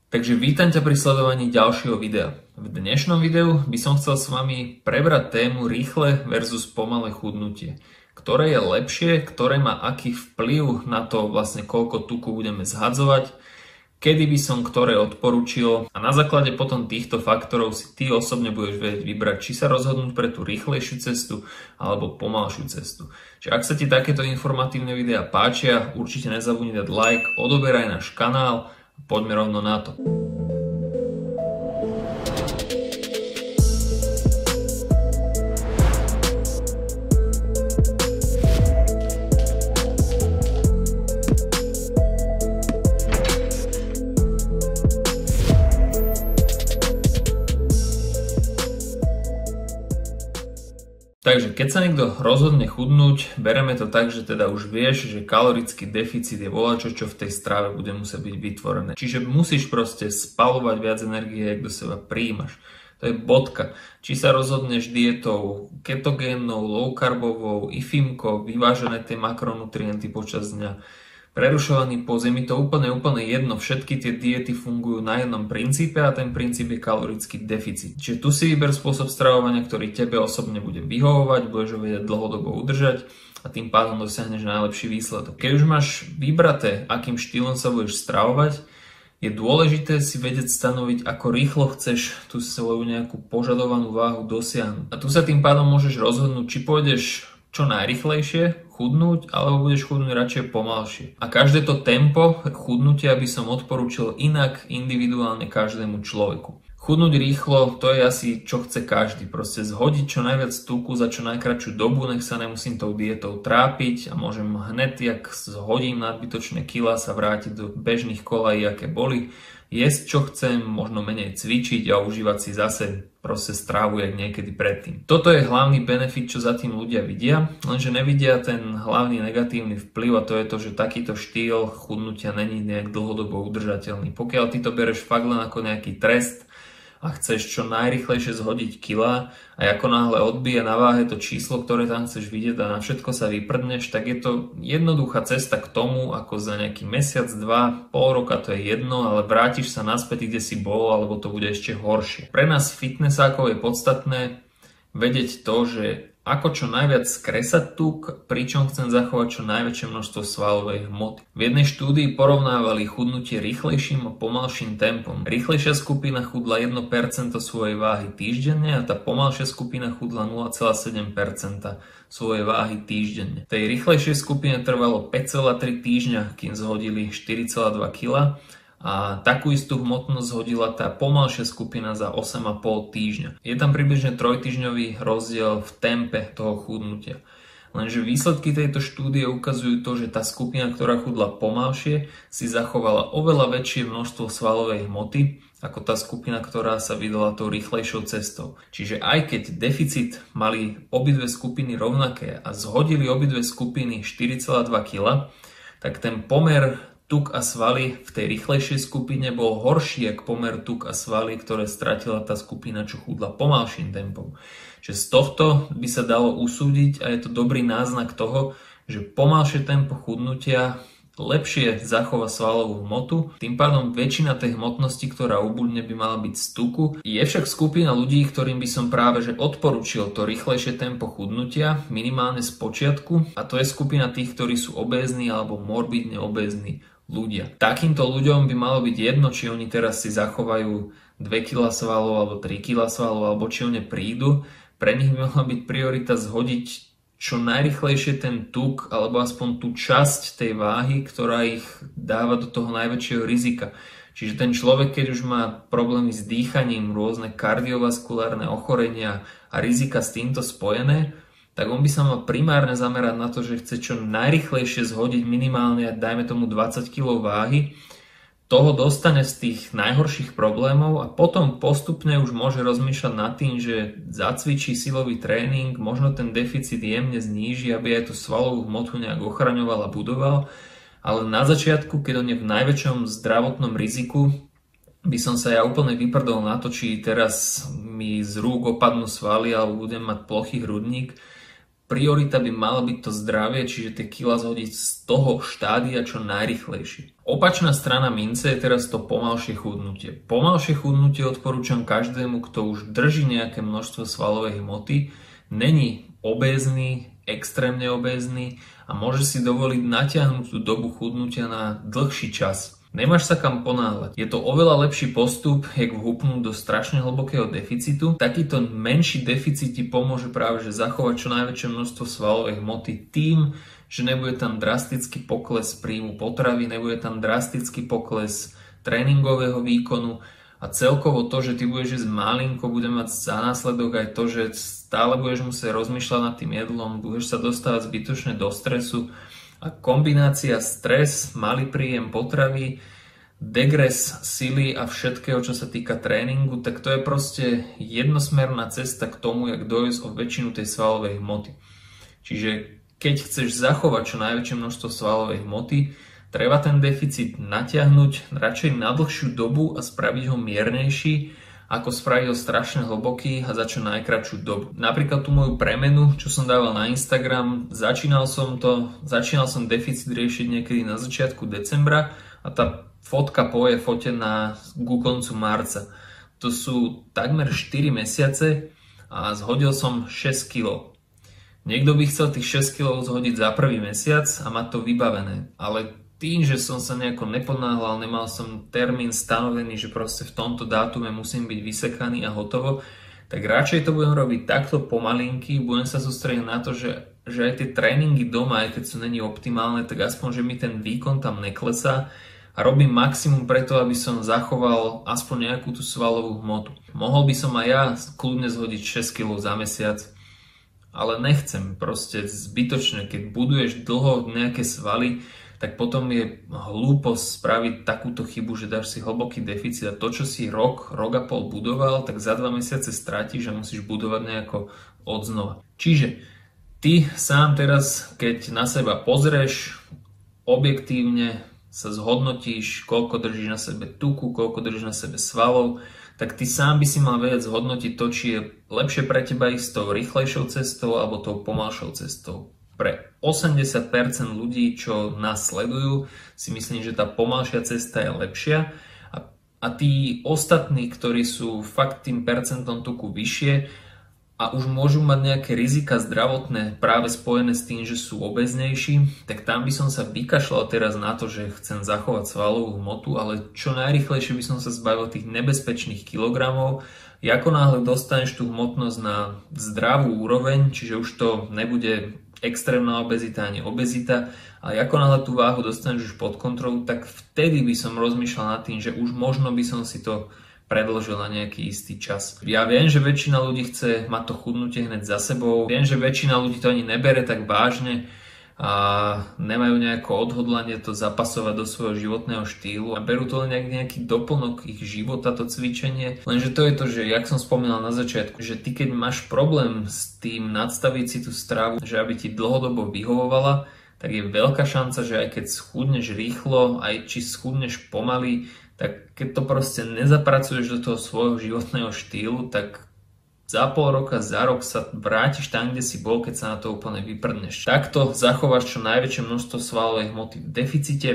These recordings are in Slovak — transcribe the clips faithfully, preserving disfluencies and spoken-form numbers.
Takže vítam ťa pri sledovaní ďalšieho videa. V dnešnom videu by som chcel s vami prebrať tému rýchle versus pomalé chudnutie. Ktoré je lepšie, ktoré má aký vplyv na to vlastne koľko tuku budeme zhadzovať, kedy by som ktoré odporúčil a na základe potom týchto faktorov si ty osobne budeš vedieť vybrať, či sa rozhodnúť pre tú rýchlejšiu cestu alebo pomalšiu cestu. Čiže ak sa ti takéto informatívne videá páčia, určite nezabudni dať like, odoberaj náš kanál. Poďme rovno na to. Takže keď sa niekto rozhodne chudnúť, bereme to tak, že teda už vieš, že kalorický deficit je volačo, čo v tej strave bude musieť byť vytvorené. Čiže musíš proste spaľovať viac energie, jak do seba prijímaš. To je bodka. Či sa rozhodneš dietou ketogénnou, low carbovou, ifimkou, vyvážené tie makronutrienty počas dňa, prerušovaný post, je mi to úplne, úplne jedno. Všetky tie diety fungujú na jednom princípe a ten princíp je kalorický deficit. Čiže tu si vyber spôsob stravovania, ktorý tebe osobne bude vyhovovať, budeš ho vedieť dlhodobo udržať a tým pádom dosiahneš najlepší výsledok. Keď už máš vybraté, akým štýlom sa budeš stravovať, je dôležité si vedieť stanoviť, ako rýchlo chceš tú svoju nejakú požadovanú váhu dosiahnuť. A tu sa tým pádom môžeš rozhodnúť, či pôjdeš čo najrychlejšie chudnúť, alebo budeš chudnúť radšej pomalšie. A každé to tempo chudnutia by som odporúčil inak individuálne každému človeku. Chudnúť rýchlo, to je asi čo chce každý. Proste zhodiť čo najviac tuku za čo najkratšiu dobu, nech sa nemusím tou dietou trápiť a môžem hned, jak zhodím nadbytočné kilá, sa vrátiť do bežných kolají, aké boli. Jesť čo chcem, možno menej cvičiť a užívať si zase proste strávu jak niekedy predtým. Toto je hlavný benefit, čo za tým ľudia vidia, lenže nevidia ten hlavný negatívny vplyv a to je to, že takýto štýl chudnutia není nejak dlhodobo udržateľný. Pokiaľ ty to bereš fakt len ako nejaký trest a chceš čo najrýchlejšie zhodiť kilá a ako náhle odbije na váhe to číslo, ktoré tam chceš vidieť a na všetko sa vyprdneš, tak je to jednoduchá cesta k tomu, ako za nejaký mesiac, dva, pol roka, to je jedno, ale vrátiš sa naspäť, kde si bol, alebo to bude ešte horšie. Pre nás fitnessákov je podstatné vedieť to, že ako čo najviac skresať tuk, pričom chcem zachovať čo najväčšie množstvo svalovej hmoty. V jednej štúdii porovnávali chudnutie rýchlejším a pomalším tempom. Rýchlejšia skupina chudla jedno percento svojej váhy týždenne a tá pomalšia skupina chudla nula celá sedem percenta svojej váhy týždenne. Tej rýchlejšej skupine trvalo päť celá tri týždňa, kým zhodili štyri celá dva kilá. A takú istú hmotnosť hodila tá pomalšia skupina za osem celá päť týždňa. Je tam približne trojtýždňový rozdiel v tempe toho chudnutia. Lenže výsledky tejto štúdie ukazujú to, že tá skupina, ktorá chudla pomalšie, si zachovala oveľa väčšie množstvo svalovej hmoty ako tá skupina, ktorá sa vydala tou rýchlejšou cestou. Čiže aj keď deficit mali obidve skupiny rovnaké a zhodili obidve skupiny štyri celá dva kilá, tak ten pomer tuk a svaly v tej rýchlejšej skupine bol horší ako pomer tuk a svaly, ktoré stratila tá skupina, čo chudla pomalším tempom. Čiže z tohto by sa dalo usúdiť a je to dobrý náznak toho, že pomalšie tempo chudnutia lepšie zachová svalovú hmotu, tým pádom väčšina tej hmotnosti, ktorá ubudne, by mala byť z tuku. Je však skupina ľudí, ktorým by som práve že odporučil to rýchlejšie tempo chudnutia, minimálne z počiatku, a to je skupina tých, ktorí sú obézni alebo morbidne obézni ľudia. Takýmto ľuďom by malo byť jedno, či oni teraz si zachovajú dve kilá svalov alebo tri kilá svalov, alebo či oni prídu. Pre nich by mala byť priorita zhodiť čo najrýchlejšie ten tuk, alebo aspoň tú časť tej váhy, ktorá ich dáva do toho najväčšieho rizika. Čiže ten človek, keď už má problémy s dýchaním, rôzne kardiovaskulárne ochorenia a rizika s týmto spojené, tak on by sa mal primárne zamerať na to, že chce čo najrýchlejšie zhodiť minimálne, dajme tomu dvadsať kilogramov váhy, toho dostane z tých najhorších problémov a potom postupne už môže rozmýšľať nad tým, že zacvičí silový tréning, možno ten deficit jemne zníži, aby aj tú svalovú hmotu nejak ochraňoval a budoval, ale na začiatku, keď on je v najväčšom zdravotnom riziku, by som sa ja úplne vyprdol na to, či teraz mi z rúk opadnú svaly alebo budem mať plochý hrudník. priorita by mala byť to zdravie, čiže tie kilá zhodiť z toho štádia čo najrychlejšie. Opačná strana mince je teraz to pomalšie chudnutie. Pomalšie chudnutie odporúčam každému, kto už drží nejaké množstvo svalovej hmoty, není obézny, extrémne obézny a môže si dovoliť natiahnuť tú dobu chudnutia na dlhší čas. Nemáš sa kam ponáhľať. Je to oveľa lepší postup, jak vhupnúť do strašne hlbokého deficitu. Takýto menší deficit ti pomôže práve že zachovať čo najväčšie množstvo svalovej hmoty tým, že nebude tam drastický pokles príjmu potravy, nebude tam drastický pokles tréningového výkonu a celkovo to, že ty budeš jesť malinko, bude mať za následok aj to, že stále budeš musieť rozmýšľať nad tým jedlom, budeš sa dostávať zbytočne do stresu. A kombinácia stres, malý príjem potravy, degres sily a všetkého, čo sa týka tréningu, tak to je proste jednosmerná cesta k tomu, jak dojsť o väčšinu tej svalovej hmoty. Čiže keď chceš zachovať čo najväčšie množstvo svalovej hmoty, treba ten deficit natiahnuť radšej na dlhšiu dobu a spraviť ho miernejší, ako spraviť ho strašne hlboký a za čo najkratšiu dobu. Napríklad tú moju premenu, čo som dával na Instagram, začínal som to, začínal som deficit riešiť niekedy na začiatku decembra a tá fotka po je fotená ku koncu marca. To sú takmer štyri mesiace a zhodil som šesť kilogramov. Niekto by chcel tých šesť kilogramov zhodiť za prvý mesiac a mať to vybavené, ale tým, že som sa nejako neponáhľal, nemal som termín stanovený, že proste v tomto dátume musím byť vysekaný a hotovo, tak radšej to budem robiť takto pomalinky, budem sa sústrediť na to, že, že aj tie tréningy doma, aj keď sú není optimálne, tak aspoň, že mi ten výkon tam neklesá a robím maximum preto, aby som zachoval aspoň nejakú tú svalovú hmotu. Mohol by som aj ja kľudne zhodiť šesť kilogramov za mesiac, ale nechcem, proste zbytočne, keď buduješ dlho nejaké svaly, tak potom je hlúposť spraviť takúto chybu, že dáš si hlboký deficit a to, čo si rok, rok a pol budoval, tak za dva mesiace stratíš a musíš budovať nejako odznova. Čiže ty sám teraz, keď na seba pozrieš, objektívne sa zhodnotíš, koľko držíš na sebe tuku, koľko držíš na sebe svalov, tak ty sám by si mal vedieť zhodnotiť to, či je lepšie pre teba ísť tou rýchlejšou cestou alebo tou pomalšou cestou. Pre osemdesiat percent ľudí, čo nás sledujú, si myslím, že tá pomalšia cesta je lepšia a, a tí ostatní, ktorí sú fakt tým percentom tuku vyššie a už môžu mať nejaké rizika zdravotné práve spojené s tým, že sú obeznejší, tak tam by som sa vykašľal teraz na to, že chcem zachovať svalovú hmotu, ale čo najrýchlejšie by som sa zbavil tých nebezpečných kilogramov. Ako náhle dostaneš tú hmotnosť na zdravú úroveň, čiže už to nebude extrémna obezita ani obezita, ale ako náhle tú váhu dostaneš už pod kontrolu, tak vtedy by som rozmýšľal nad tým, že už možno by som si to predĺžil na nejaký istý čas. Ja viem, že väčšina ľudí chce mať to chudnutie hneď za sebou, viem, že väčšina ľudí to ani nebere tak vážne a nemajú nejaké odhodlanie to zapasovať do svojho životného štýlu a berú to len nejaký doplnok ich života, to cvičenie. Lenže to je to, že jak som spomínal na začiatku, že ty keď máš problém s tým nadstaviť si tú stravu, že aby ti dlhodobo vyhovovala, tak je veľká šanca, že aj keď schudneš rýchlo, aj či schudneš pomaly, tak keď to proste nezapracuješ do toho svojho životného štýlu, tak za pol roka, za rok sa vrátiš tam, kde si bol, keď sa na to úplne vyprdneš. Takto zachováš čo najväčšie množstvo svalovej hmoty v deficite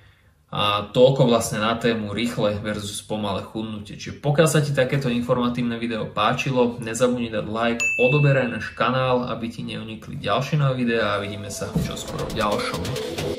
a toľko vlastne na tému rýchle versus pomalé chudnutie. Čiže pokiaľ sa ti takéto informatívne video páčilo, nezabudni dať like, odoberaj náš kanál, aby ti neunikli ďalšie nové videá a vidíme sa čoskoro v ďalšom.